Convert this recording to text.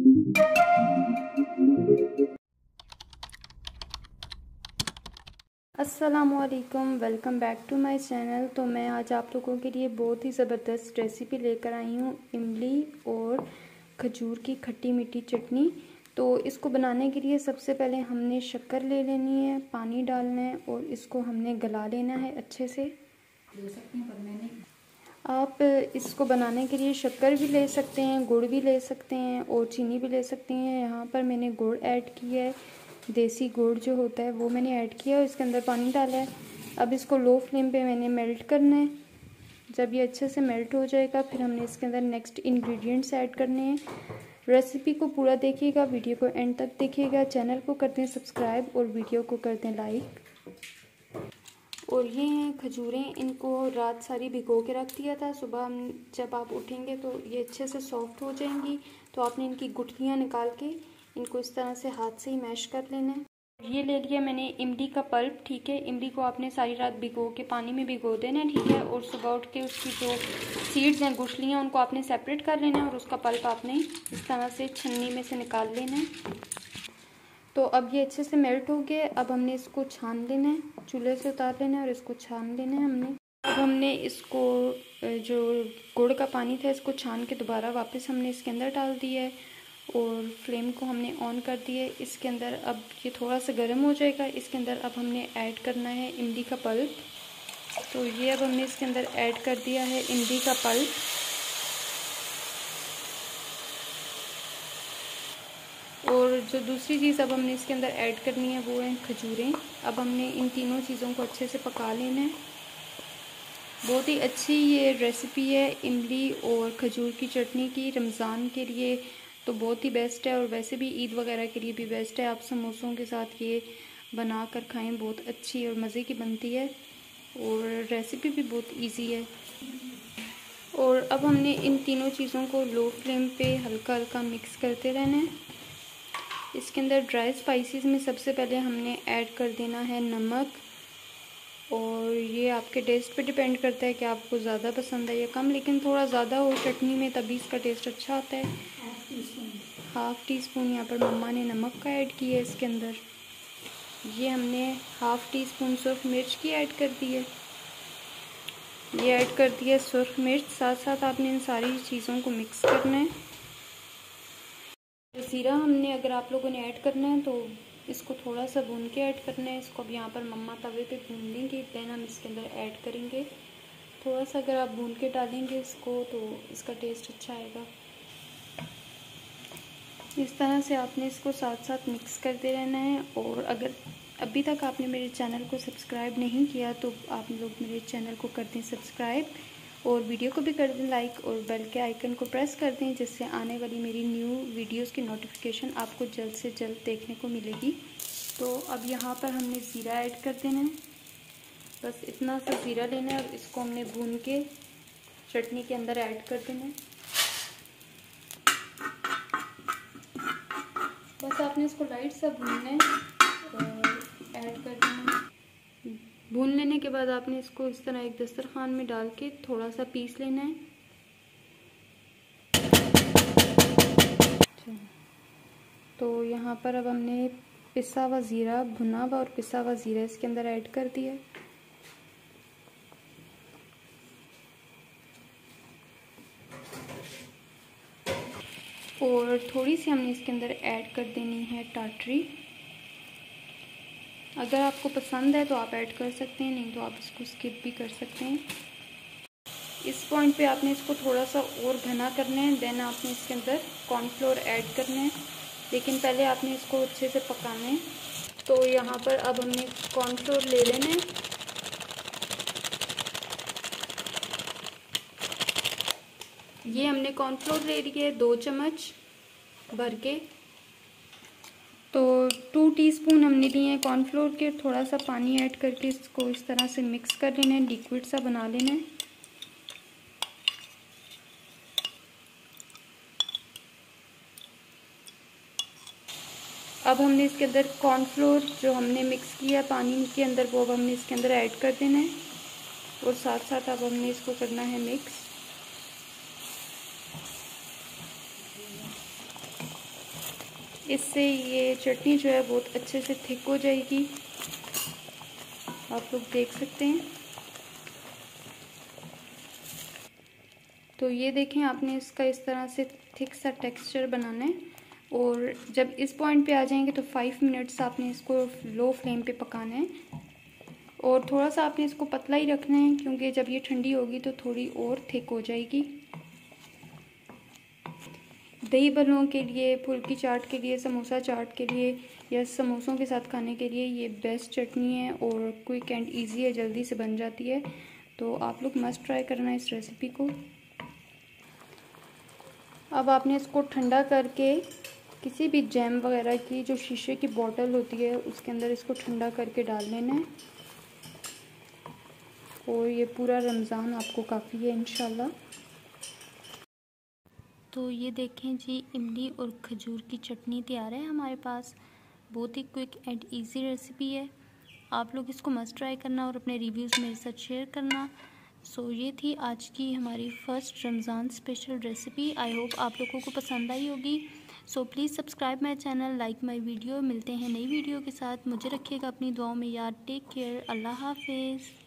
अस्सलामुअलैकुम, welcome back to my channel. तो मैं आज आप लोगों के लिए बहुत ही ज़बरदस्त रेसिपी लेकर आई हूँ, इमली और खजूर की खट्टी मीठी चटनी। तो इसको बनाने के लिए सबसे पहले हमने शक्कर ले लेनी है, पानी डालना है और इसको हमने गला लेना है अच्छे से। ले सकते हैं, पर मैंने आप इसको बनाने के लिए शक्कर भी ले सकते हैं, गुड़ भी ले सकते हैं और चीनी भी ले सकते हैं। यहाँ पर मैंने गुड़ ऐड किया है, देसी गुड़ जो होता है वो मैंने ऐड किया और इसके अंदर पानी डाला है। अब इसको लो फ्लेम पे मैंने मेल्ट करना है। जब ये अच्छे से मेल्ट हो जाएगा फिर हमने इसके अंदर नेक्स्ट इंग्रेडिएंट्स ऐड करने हैं। रेसिपी को पूरा देखिएगा, वीडियो को एंड तक देखिएगा। चैनल को करते हैं सब्सक्राइब और वीडियो को करते हैं लाइक। और ये हैं खजूरें, इनको रात सारी भिगो के रख दिया था। सुबह जब आप उठेंगे तो ये अच्छे से सॉफ्ट हो जाएंगी। तो आपने इनकी गुठलियाँ निकाल के इनको इस तरह से हाथ से ही मैश कर लेना है। ये ले लिया मैंने इमली का पल्प, ठीक है। इमली को आपने सारी रात भिगो के पानी में भिगो देना है, ठीक है। और सुबह उठ के उसकी जो सीड्स हैं, गुठलियाँ, उनको आपने सेपरेट कर लेना है और उसका पल्प आपने इस तरह से छन्नी में से निकाल लेना है। तो अब ये अच्छे से मेल्ट हो गया। अब हमने इसको छान लेना है, चूल्हे से उतार लेना है और इसको छान लेना है हमने। अब हमने इसको जो गुड़ का पानी था इसको छान के दोबारा वापस हमने इसके अंदर डाल दिया है और फ्लेम को हमने ऑन कर दिया है। इसके अंदर अब ये थोड़ा सा गर्म हो जाएगा। इसके अंदर अब हमने ऐड करना है इमली का पल्प। तो ये अब हमने इसके अंदर ऐड कर दिया है इमली का पल्प। और जो दूसरी चीज़ अब हमने इसके अंदर ऐड करनी है वो है खजूरें। अब हमने इन तीनों चीज़ों को अच्छे से पका लेना है। बहुत ही अच्छी ये रेसिपी है इमली और खजूर की चटनी की, रमज़ान के लिए तो बहुत ही बेस्ट है और वैसे भी ईद वगैरह के लिए भी बेस्ट है। आप समोसों के साथ ये बना कर खाएँ, बहुत अच्छी और मज़े की बनती है और रेसिपी भी बहुत इजी है। और अब हमने इन तीनों चीज़ों को लो फ्लेम पे हल्का हल्का मिक्स करते रहना है। इसके अंदर ड्राई स्पाइसेस में सबसे पहले हमने ऐड कर देना है नमक, और ये आपके टेस्ट पे डिपेंड करता है कि आपको ज़्यादा पसंद है या कम, लेकिन थोड़ा ज़्यादा हो चटनी में तभी इसका टेस्ट अच्छा आता है। हाफ़ टी स्पून यहाँ पर मम्मा ने नमक का ऐड किया है इसके अंदर। ये हमने हाफ़ टी स्पून सुरख मिर्च की ऐड कर दी है, ये ऐड कर दिया सुरख मिर्च। साथ साथ आपने इन सारी चीज़ों को मिक्स करना है। ज़ीरा हमने, अगर आप लोगों ने ऐड करना है तो इसको थोड़ा सा भून के ऐड करना है। इसको अब यहाँ पर मम्मा तवे पे भून लेंगे, देन हम इसके अंदर ऐड करेंगे। थोड़ा सा अगर आप भून के डालेंगे इसको तो इसका टेस्ट अच्छा आएगा। इस तरह से आपने इसको साथ साथ मिक्स करते रहना है। और अगर अभी तक आपने मेरे चैनल को सब्सक्राइब नहीं किया तो आप लोग मेरे चैनल को कर दें सब्सक्राइब और वीडियो को भी कर दें लाइक और बेल के आइकन को प्रेस कर दें, जिससे आने वाली मेरी न्यू वीडियोस की नोटिफिकेशन आपको जल्द से जल्द देखने को मिलेगी। तो अब यहाँ पर हमने ज़ीरा ऐड कर देना है, बस इतना सा ज़ीरा लेना है और इसको हमने भून के चटनी के अंदर ऐड कर देना है। बस आपने इसको लाइट सा भूनना है और ऐड कर देना है। भून लेने के बाद आपने इसको इस तरह एक दस्तरखान में डाल के थोड़ा सा पीस लेना है। तो यहाँ पर अब हमने पिसा हुआ ज़ीरा, भुना हुआ और पिसा हुआ ज़ीरा इसके अंदर ऐड कर दिया। और थोड़ी सी हमने इसके अंदर ऐड कर देनी है टाटरी। अगर आपको पसंद है तो आप ऐड कर सकते हैं, नहीं तो आप इसको स्किप भी कर सकते हैं। इस पॉइंट पे आपने इसको थोड़ा सा और घना करना है, देन आपने इसके अंदर कॉर्नफ्लोर ऐड करना है, लेकिन पहले आपने इसको अच्छे से पकाना है। तो यहाँ पर अब हमने कॉर्नफ्लोर ले लेना है। ये हमने कॉर्नफ्लोर ले लिया है 2 चम्मच भर के। तो 2 टीस्पून हमने लिए हैं कॉर्नफ्लोर के। थोड़ा सा पानी ऐड करके इसको इस तरह से मिक्स कर लेना है, लिक्विड सा बना लेना है। अब हमने इसके अंदर कॉर्नफ्लोर जो हमने मिक्स किया पानी के अंदर वो अब हमने इसके अंदर ऐड कर देना है और साथ साथ अब हमने इसको करना है मिक्स। इससे ये चटनी जो है बहुत अच्छे से थिक हो जाएगी। आप लोग देख सकते हैं। तो ये देखें, आपने इसका इस तरह से थिक सा टेक्सचर बनाना है और जब इस पॉइंट पे आ जाएंगे तो 5 मिनट्स आपने इसको लो फ्लेम पे पकाना है और थोड़ा सा आपने इसको पतला ही रखना है क्योंकि जब ये ठंडी होगी तो थोड़ी और थिक हो जाएगी। दही बल्लों के लिए, फुल्की चाट के लिए, समोसा चाट के लिए या समोसों के साथ खाने के लिए ये बेस्ट चटनी है और क्विक एंड इजी है, जल्दी से बन जाती है। तो आप लोग मस्ट ट्राई करना इस रेसिपी को। अब आपने इसको ठंडा करके किसी भी जैम वगैरह की जो शीशे की बोतल होती है उसके अंदर इसको ठंडा करके डाल लेना है और ये पूरा रमज़ान आपको काफ़ी है इंशाल्लाह। तो ये देखें जी, इमली और खजूर की चटनी तैयार है हमारे पास। बहुत ही क्विक एंड इजी रेसिपी है। आप लोग इसको मस्ट ट्राई करना और अपने रिव्यूज़ मेरे साथ शेयर करना। सो ये थी आज की हमारी first Ramzan special recipe. I hope आप लोगों को पसंद आई होगी। So please subscribe my channel, like my video. मिलते हैं नई वीडियो के साथ। मुझे रखिएगा अपनी दुआओं में याद। Take care. अल्लाह हाफिज़।